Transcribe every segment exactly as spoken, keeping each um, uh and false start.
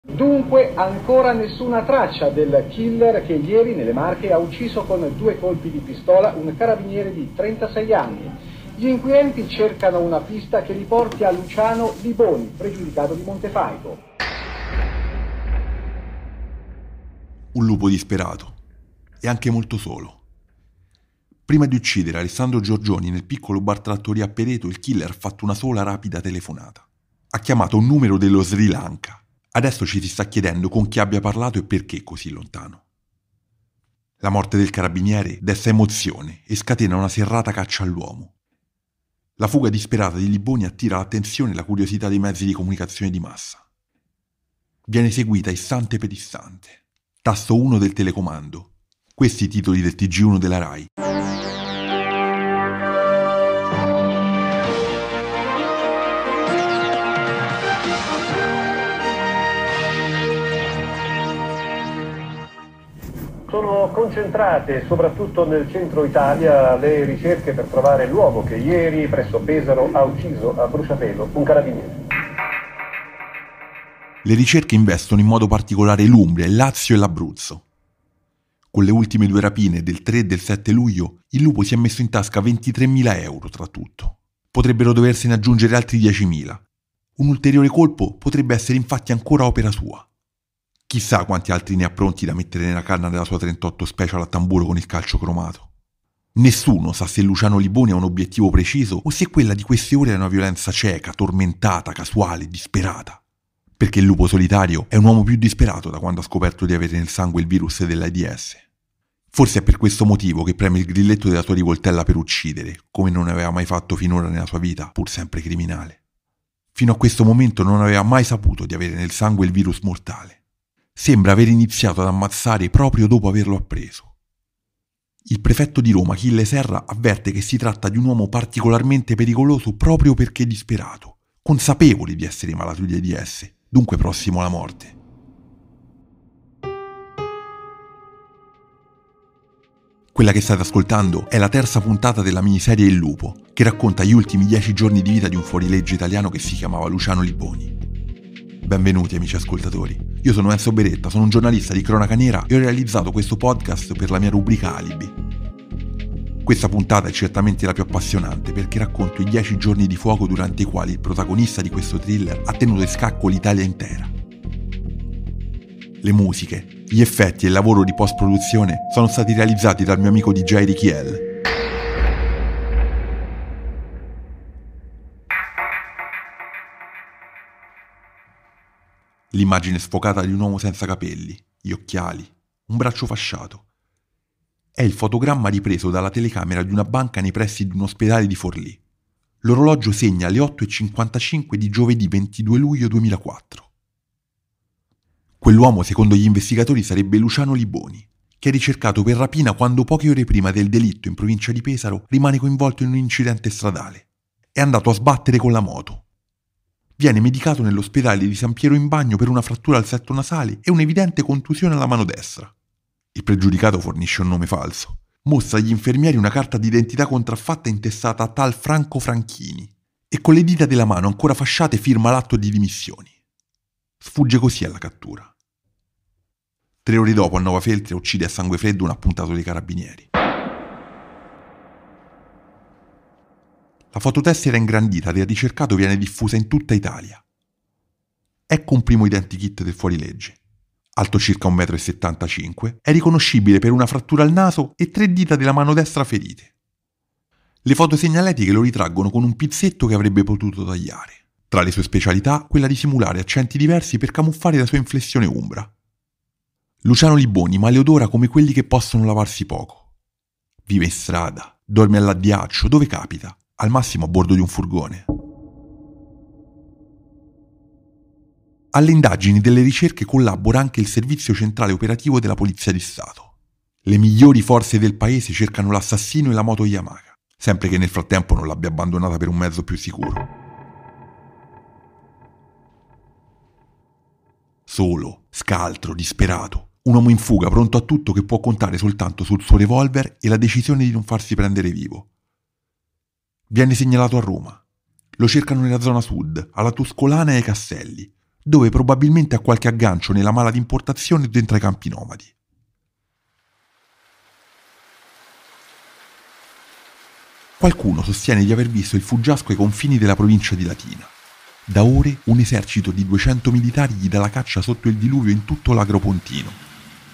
Dunque ancora nessuna traccia del killer che ieri nelle Marche ha ucciso con due colpi di pistola un carabiniere di trentasei anni. Gli inquirenti cercano una pista che li porti a Luciano Liboni, pregiudicato di Montefalco. Un lupo disperato e anche molto solo. Prima di uccidere Alessandro Giorgioni nel piccolo bar trattoria a Pereto, il killer ha fatto una sola rapida telefonata. Ha chiamato un numero dello Sri Lanka. Adesso ci si sta chiedendo con chi abbia parlato e perché così lontano. La morte del carabiniere desta emozione e scatena una serrata caccia all'uomo. La fuga disperata di Liboni attira l'attenzione e la curiosità dei mezzi di comunicazione di massa. Viene seguita istante per istante. Tasto uno del telecomando. Questi i titoli del T G uno della Rai. Sono concentrate soprattutto nel centro Italia le ricerche per trovare l'uomo che ieri presso Pesaro ha ucciso a bruciapelo un carabiniere. Le ricerche investono in modo particolare l'Umbria, il Lazio e l'Abruzzo. Con le ultime due rapine del tre e del sette luglio, il lupo si è messo in tasca ventitremila euro tra tutto. Potrebbero doversene aggiungere altri diecimila. Un ulteriore colpo potrebbe essere infatti ancora opera sua. Chissà quanti altri ne ha pronti da mettere nella canna della sua trentotto Special a tamburo con il calcio cromato. Nessuno sa se Luciano Liboni ha un obiettivo preciso o se quella di queste ore è una violenza cieca, tormentata, casuale, disperata. Perché il lupo solitario è un uomo più disperato da quando ha scoperto di avere nel sangue il virus dell'AIDS. Forse è per questo motivo che preme il grilletto della sua rivoltella per uccidere, come non aveva mai fatto finora nella sua vita, pur sempre criminale. Fino a questo momento non aveva mai saputo di avere nel sangue il virus mortale. Sembra aver iniziato ad ammazzare proprio dopo averlo appreso. Il prefetto di Roma, Achille Serra, avverte che si tratta di un uomo particolarmente pericoloso proprio perché disperato, consapevole di essere malato di AIDS, dunque prossimo alla morte. Quella che state ascoltando è la terza puntata della miniserie Il Lupo, che racconta gli ultimi dieci giorni di vita di un fuorilegge italiano che si chiamava Luciano Liboni. Benvenuti amici ascoltatori. Io sono Enzo Beretta, sono un giornalista di cronaca nera e ho realizzato questo podcast per la mia rubrica Alibi. Questa puntata è certamente la più appassionante perché racconto i dieci giorni di fuoco durante i quali il protagonista di questo thriller ha tenuto in scacco l'Italia intera. Le musiche, gli effetti e il lavoro di post-produzione sono stati realizzati dal mio amico D J Richiel. L'immagine sfocata di un uomo senza capelli, gli occhiali, un braccio fasciato. È il fotogramma ripreso dalla telecamera di una banca nei pressi di un ospedale di Forlì. L'orologio segna le otto e cinquantacinque di giovedì ventidue luglio duemilaquattro. Quell'uomo, secondo gli investigatori, sarebbe Luciano Liboni, che è ricercato per rapina quando poche ore prima del delitto in provincia di Pesaro rimane coinvolto in un incidente stradale. È andato a sbattere con la moto. Viene medicato nell'ospedale di San Piero in Bagno per una frattura al setto nasale e un'evidente contusione alla mano destra. Il pregiudicato fornisce un nome falso. Mostra agli infermieri una carta d'identità contraffatta intestata a tal Franco Franchini e con le dita della mano ancora fasciate firma l'atto di dimissioni. Sfugge così alla cattura. Tre ore dopo a Nova Feltria uccide a sangue freddo un appuntato dei carabinieri. La fototessera ingrandita del ricercato viene diffusa in tutta Italia. Ecco un primo identikit del fuorilegge. Alto circa un metro e settantacinque, è riconoscibile per una frattura al naso e tre dita della mano destra ferite. Le foto segnaletiche lo ritraggono con un pizzetto che avrebbe potuto tagliare. Tra le sue specialità, quella di simulare accenti diversi per camuffare la sua inflessione umbra. Luciano Liboni maleodora come quelli che possono lavarsi poco. Vive in strada, dorme all'addiaccio, dove capita. Al massimo a bordo di un furgone. Alle indagini delle ricerche collabora anche il Servizio Centrale Operativo della Polizia di Stato. Le migliori forze del paese cercano l'assassino e la moto Yamaha, sempre che nel frattempo non l'abbia abbandonata per un mezzo più sicuro. Solo, scaltro, disperato, un uomo in fuga pronto a tutto che può contare soltanto sul suo revolver e la decisione di non farsi prendere vivo. Viene segnalato a Roma. Lo cercano nella zona sud, alla Tuscolana e ai Castelli, dove probabilmente ha qualche aggancio nella mala d'importazione dentro ai campi nomadi. Qualcuno sostiene di aver visto il fuggiasco ai confini della provincia di Latina. Da ore un esercito di duecento militari gli dà la caccia sotto il diluvio in tutto l'Agropontino.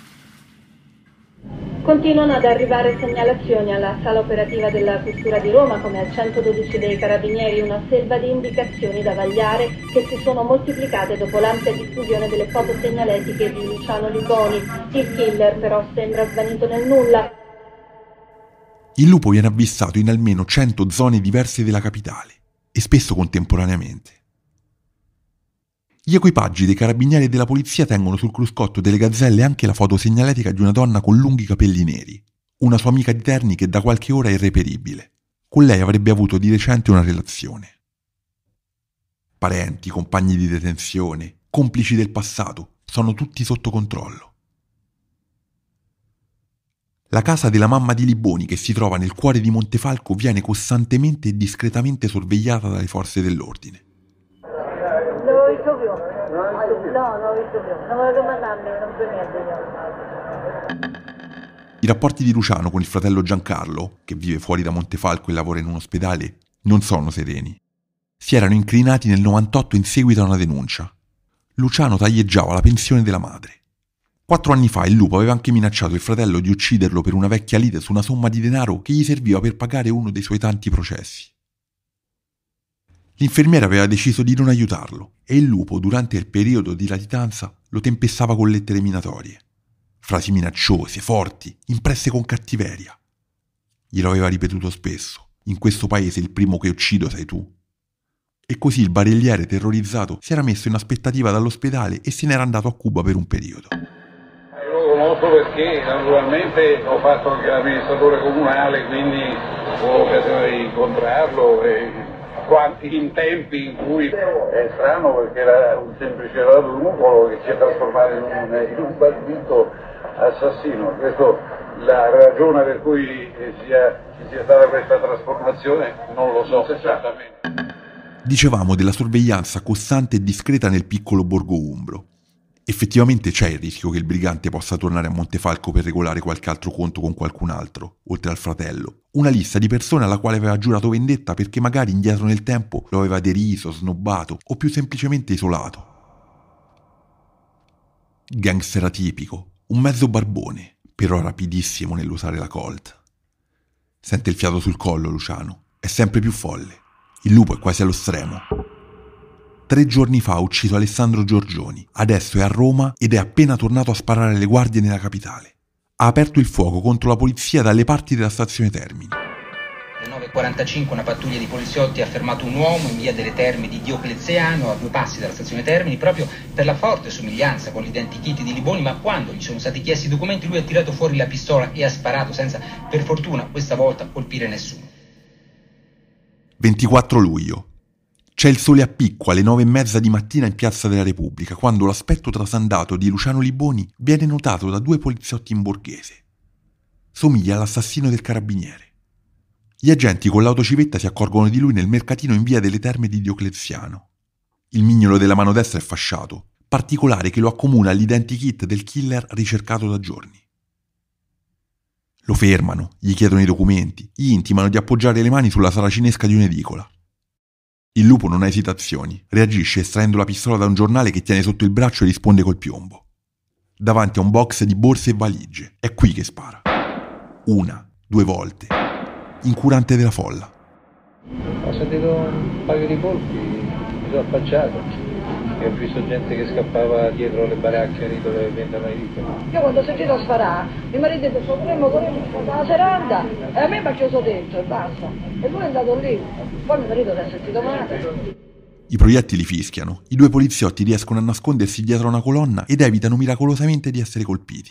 Continuano ad arrivare segnalazioni alla sala operativa della Questura di Roma, come al centododici dei Carabinieri, una selva di indicazioni da vagliare che si sono moltiplicate dopo l'ampia diffusione delle foto segnaletiche di Luciano Liboni. Il killer però sembra svanito nel nulla. Il lupo viene avvistato in almeno cento zone diverse della capitale, e spesso contemporaneamente. Gli equipaggi dei carabinieri e della polizia tengono sul cruscotto delle gazzelle anche la foto segnaletica di una donna con lunghi capelli neri, una sua amica di Terni che da qualche ora è irreperibile. Con lei avrebbe avuto di recente una relazione. Parenti, compagni di detenzione, complici del passato, sono tutti sotto controllo. La casa della mamma di Liboni, che si trova nel cuore di Montefalco, viene costantemente e discretamente sorvegliata dalle forze dell'ordine. L'ho visto più. No, non l'ho visto più. Non volevo domandarmi, non per niente. I rapporti di Luciano con il fratello Giancarlo, che vive fuori da Montefalco e lavora in un ospedale, non sono sereni. Si erano incrinati nel novantotto in seguito a una denuncia. Luciano taglieggiava la pensione della madre. Quattro anni fa il lupo aveva anche minacciato il fratello di ucciderlo per una vecchia lite su una somma di denaro che gli serviva per pagare uno dei suoi tanti processi. L'infermiera aveva deciso di non aiutarlo e il lupo, durante il periodo di latitanza, lo tempestava con lettere minatorie. Frasi minacciose, forti, impresse con cattiveria. Glielo aveva ripetuto spesso: in questo paese il primo che uccido sei tu. E così il barelliere, terrorizzato, si era messo in aspettativa dall'ospedale e se n'era andato a Cuba per un periodo. Lo conosco perché naturalmente ho fatto anche l'amministratore comunale, quindi ho l'occasione di incontrarlo e quanti in tempi in cui è strano perché era un semplice raduncolo che si è trasformato in un, in un bandito assassino. Questo, la ragione per cui sia, ci sia stata questa trasformazione non lo so esattamente. Dicevamo della sorveglianza costante e discreta nel piccolo borgo umbro. Effettivamente c'è il rischio che il brigante possa tornare a Montefalco per regolare qualche altro conto con qualcun altro, oltre al fratello. Una lista di persone alla quale aveva giurato vendetta perché magari indietro nel tempo lo aveva deriso, snobbato o più semplicemente isolato. Gangster atipico, un mezzo barbone, però rapidissimo nell'usare la Colt. Sente il fiato sul collo Luciano, è sempre più folle. Il lupo è quasi allo stremo. Tre giorni fa ha ucciso Alessandro Giorgioni, adesso è a Roma ed è appena tornato a sparare alle guardie nella capitale. Ha aperto il fuoco contro la polizia dalle parti della stazione Termini. Alle nove e quarantacinque una pattuglia di poliziotti ha fermato un uomo in via delle Terme di Diocleziano, a due passi dalla stazione Termini, proprio per la forte somiglianza con l'identikit di Liboni, ma quando gli sono stati chiesti i documenti lui ha tirato fuori la pistola e ha sparato senza, per fortuna, questa volta colpire nessuno. ventiquattro luglio. C'è il sole a picco alle nove e mezza di mattina in Piazza della Repubblica, quando l'aspetto trasandato di Luciano Liboni viene notato da due poliziotti in borghese. Somiglia all'assassino del carabiniere. Gli agenti con l'autocivetta si accorgono di lui nel mercatino in via delle Terme di Diocleziano. Il mignolo della mano destra è fasciato, particolare che lo accomuna all'identikit del killer ricercato da giorni. Lo fermano, gli chiedono i documenti, gli intimano di appoggiare le mani sulla saracinesca di un'edicola. Il lupo non ha esitazioni, reagisce estraendo la pistola da un giornale che tiene sotto il braccio e risponde col piombo. Davanti a un box di borse e valigie, è qui che spara. Una, due volte, incurante della folla. Ho sentito un paio di colpi, mi sono affacciato e ho visto gente che scappava dietro le baracche lì dove vendono i libri. Io quando ho sentito sparare, mio marito ha detto corremmo, corremmo dalla seranda e a me mi ha chiuso dentro e basta. E lui è andato lì, poi mio marito si è sentito male. I proiettili fischiano, i due poliziotti riescono a nascondersi dietro a una colonna ed evitano miracolosamente di essere colpiti.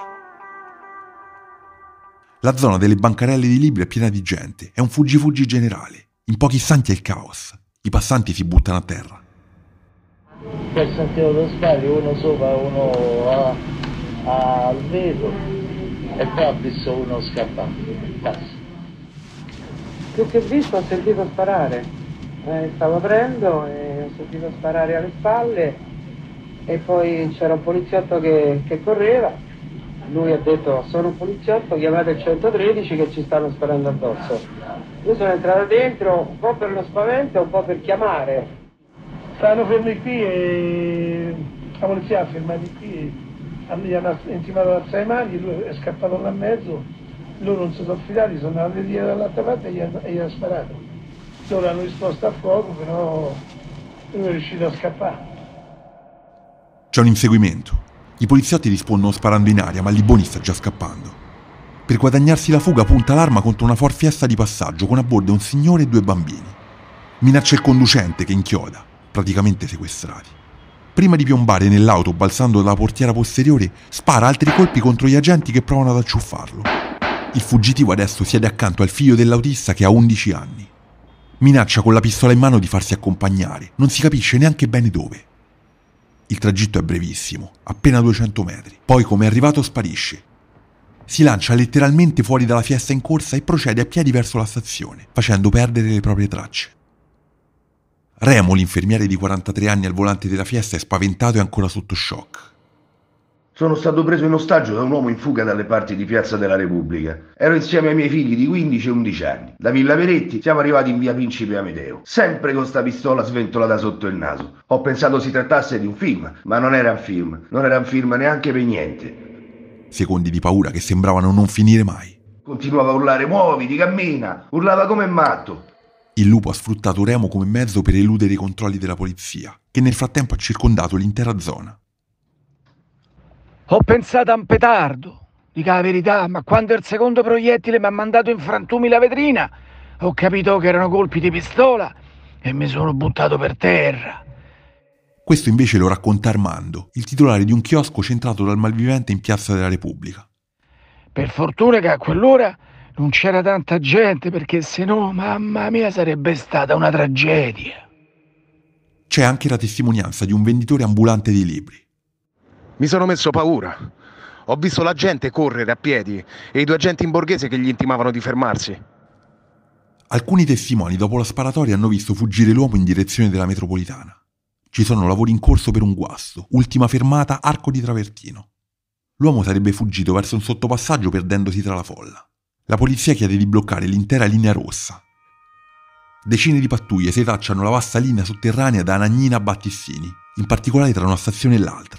La zona delle bancarelle di libri è piena di gente, è un fuggi-fuggi generale. In pochi istanti è il caos, i passanti si buttano a terra. Ho sentito lo sbaglio, uno sopra, uno a, a, al vetro e poi ho visto uno scappare. Basta. Più che visto ho sentito sparare, eh, stavo aprendo e ho sentito sparare alle spalle e poi c'era un poliziotto che, che correva, lui ha detto sono un poliziotto, chiamate il centotredici che ci stanno sparando addosso. Io sono entrato dentro un po' per lo spavento e un po' per chiamare. Stavano fermi qui e la polizia ha fermati qui e gli hanno intimato l'alzare le mani, lui è scappato là in mezzo, loro non si sono fidati, sono andati via dall'altra parte e gli hanno, e gli hanno sparato. Loro hanno risposto a fuoco, però lui è riuscito a scappare. C'è un inseguimento. I poliziotti rispondono sparando in aria, ma Liboni sta già scappando. Per guadagnarsi la fuga punta l'arma contro una Ford Fiesta di passaggio con a bordo un signore e due bambini. Minaccia il conducente che inchioda, praticamente sequestrati. Prima di piombare nell'auto balzando dalla portiera posteriore, spara altri colpi contro gli agenti che provano ad acciuffarlo. Il fuggitivo adesso siede accanto al figlio dell'autista che ha undici anni. Minaccia con la pistola in mano di farsi accompagnare, non si capisce neanche bene dove. Il tragitto è brevissimo, appena duecento metri. Poi, come è arrivato, sparisce. Si lancia letteralmente fuori dalla Fiesta in corsa e procede a piedi verso la stazione, facendo perdere le proprie tracce. Remo, l'infermiere di quarantatré anni al volante della Fiesta, è spaventato e ancora sotto shock. Sono stato preso in ostaggio da un uomo in fuga dalle parti di Piazza della Repubblica. Ero insieme ai miei figli di quindici e undici anni. Da Villa Peretti siamo arrivati in via Principe Amedeo, sempre con sta pistola sventolata sotto il naso. Ho pensato si trattasse di un film, ma non era un film. Non era un film neanche per niente. Secondi di paura che sembravano non finire mai. Continuava a urlare muoviti, cammina, urlava come matto. Il lupo ha sfruttato Remo come mezzo per eludere i controlli della polizia, che nel frattempo ha circondato l'intera zona. Ho pensato a un petardo, dica la verità, ma quando il secondo proiettile mi ha mandato in frantumi la vetrina, ho capito che erano colpi di pistola e mi sono buttato per terra. Questo invece lo racconta Armando, il titolare di un chiosco centrato dal malvivente in Piazza della Repubblica. Per fortuna che a quell'ora non c'era tanta gente, perché se no, mamma mia, sarebbe stata una tragedia. C'è anche la testimonianza di un venditore ambulante di libri. Mi sono messo paura. Ho visto la gente correre a piedi e i due agenti in borghese che gli intimavano di fermarsi. Alcuni testimoni dopo la sparatoria hanno visto fuggire l'uomo in direzione della metropolitana. Ci sono lavori in corso per un guasto, ultima fermata Arco di Travertino. L'uomo sarebbe fuggito verso un sottopassaggio perdendosi tra la folla. La polizia chiede di bloccare l'intera linea rossa. Decine di pattuglie setacciano la vasta linea sotterranea da Anagnina a Battistini, in particolare tra una stazione e l'altra.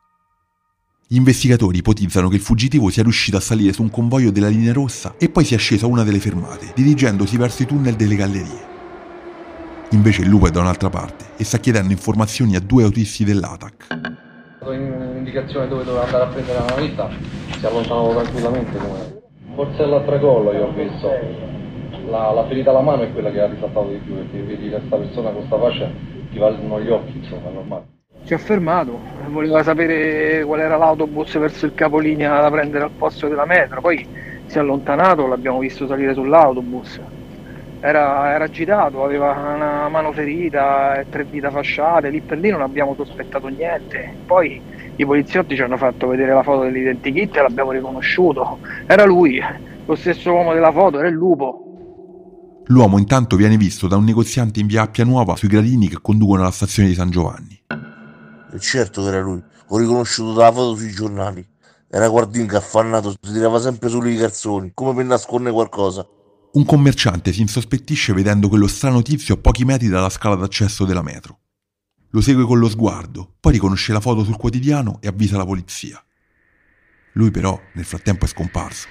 Gli investigatori ipotizzano che il fuggitivo sia riuscito a salire su un convoglio della linea rossa e poi sia sceso a una delle fermate, dirigendosi verso i tunnel delle gallerie. Invece il lupo è da un'altra parte e sta chiedendo informazioni a due autisti dell'A T A C. In indicazione dove doveva andare a prendere la novità, si allontanava tranquillamente come... Forse al tracollo io ho visto, la, la ferita alla mano è quella che ha risaltato di più, perché vedi questa persona con questa faccia ti vanno gli occhi, insomma, è normale. Si è fermato, voleva sapere qual era l'autobus verso il capolinea da prendere al posto della metro, poi si è allontanato, l'abbiamo visto salire sull'autobus, era, era agitato, aveva una mano ferita e tre dita fasciate, lì per lì non abbiamo sospettato niente, poi i poliziotti ci hanno fatto vedere la foto dell'identikit e l'abbiamo riconosciuto, era lui, lo stesso uomo della foto, era il lupo. L'uomo intanto viene visto da un negoziante in via Appia Nuova sui gradini che conducono alla stazione di San Giovanni. E certo che era lui, ho riconosciuto dalla foto sui giornali. Era guardingo affannato, si tirava sempre sui calzoni, come per nascondere qualcosa. Un commerciante si insospettisce vedendo quello strano tizio a pochi metri dalla scala d'accesso della metro. Lo segue con lo sguardo, poi riconosce la foto sul quotidiano e avvisa la polizia. Lui però nel frattempo è scomparso.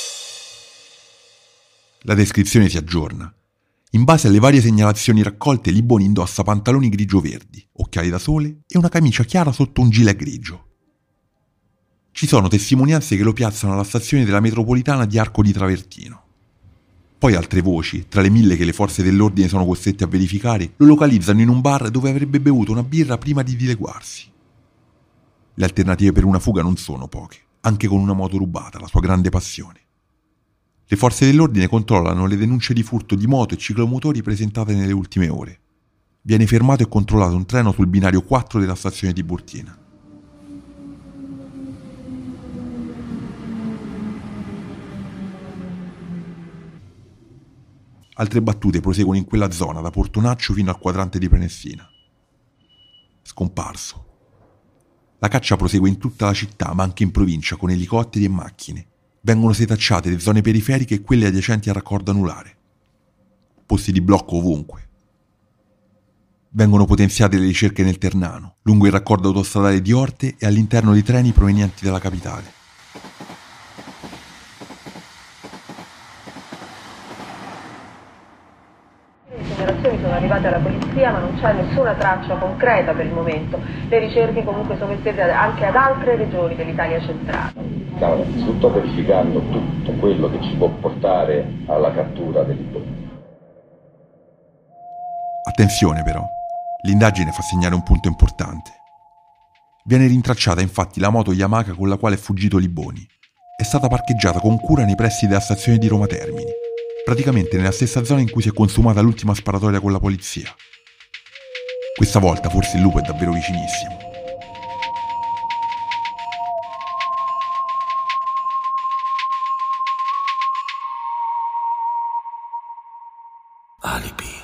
La descrizione si aggiorna. In base alle varie segnalazioni raccolte, Liboni indossa pantaloni grigio-verdi, occhiali da sole e una camicia chiara sotto un gilet grigio. Ci sono testimonianze che lo piazzano alla stazione della metropolitana di Arco di Travertino. Poi altre voci, tra le mille che le forze dell'ordine sono costrette a verificare, lo localizzano in un bar dove avrebbe bevuto una birra prima di dileguarsi. Le alternative per una fuga non sono poche, anche con una moto rubata, la sua grande passione. Le forze dell'ordine controllano le denunce di furto di moto e ciclomotori presentate nelle ultime ore. Viene fermato e controllato un treno sul binario quattro della stazione di Tiburtina. Altre battute proseguono in quella zona, da Portonaccio fino al quadrante di Prenestina. Scomparso. La caccia prosegue in tutta la città, ma anche in provincia, con elicotteri e macchine. Vengono setacciate le zone periferiche e quelle adiacenti al raccordo anulare. Posti di blocco ovunque. Vengono potenziate le ricerche nel Ternano, lungo il raccordo autostradale di Orte e all'interno di treni provenienti dalla capitale. Le segnalazioni sono arrivate alla polizia, ma non c'è nessuna traccia concreta per il momento. Le ricerche comunque sono estese anche ad altre regioni dell'Italia centrale. Stiamo innanzitutto verificando tutto quello che ci può portare alla cattura dei liboni. Attenzione però, l'indagine fa segnare un punto importante. Viene rintracciata infatti la moto Yamaha con la quale è fuggito Liboni. È stata parcheggiata con cura nei pressi della stazione di Roma Termini, praticamente nella stessa zona in cui si è consumata l'ultima sparatoria con la polizia. Questa volta forse il lupo è davvero vicinissimo. Alibi.